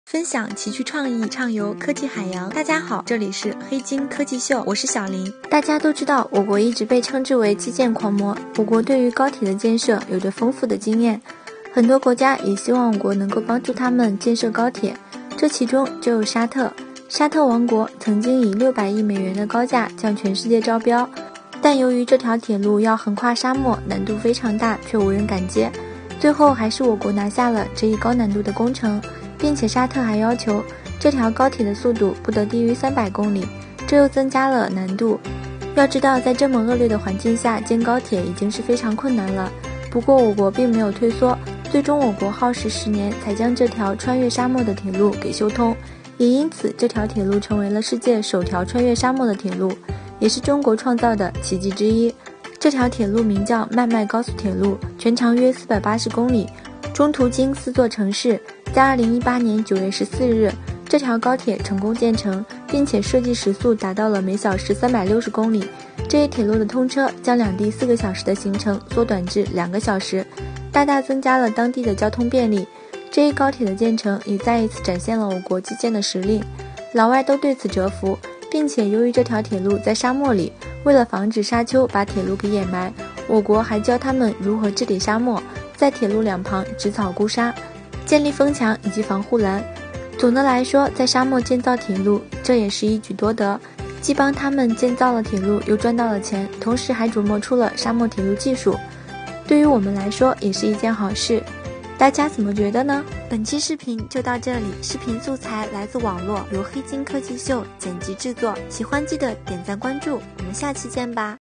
分享奇趣创意，畅游科技海洋。大家好，这里是黑金科技秀，我是小林。大家都知道，我国一直被称之为基建狂魔，我国对于高铁的建设有着丰富的经验，很多国家也希望我国能够帮助他们建设高铁，这其中就有沙特。沙特王国曾经以600亿美元的高价向全世界招标，但由于这条铁路要横跨沙漠，难度非常大，却无人敢接，最后还是我国拿下了这一高难度的工程，并且沙特还要求这条高铁的速度不得低于300公里，这又增加了难度。要知道，在这么恶劣的环境下建高铁已经是非常困难了。不过我国并没有退缩，最终我国耗时10年才将这条穿越沙漠的铁路给修通，也因此这条铁路成为了世界首条穿越沙漠的铁路，也是中国创造的奇迹之一。这条铁路名叫曼麦高速铁路，全长约480公里，中途经4座城市。在2018年9月14日，这条高铁成功建成，并且设计时速达到了每小时360公里。这一铁路的通车将两地4个小时的行程缩短至2个小时，大大增加了当地的交通便利。这一高铁的建成也再一次展现了我国基建的实力，老外都对此折服，并且由于这条铁路在沙漠里，为了防止沙丘把铁路给掩埋，我国还教他们如何治理沙漠，在铁路两旁植草固沙，建立风墙以及防护栏。总的来说，在沙漠建造铁路，这也是一举多得，既帮他们建造了铁路，又赚到了钱，同时还琢磨出了沙漠铁路技术，对于我们来说也是一件好事。大家怎么觉得呢？本期视频就到这里，视频素材来自网络，由黑金科技秀剪辑制作，喜欢记得点赞关注，我们下期见吧。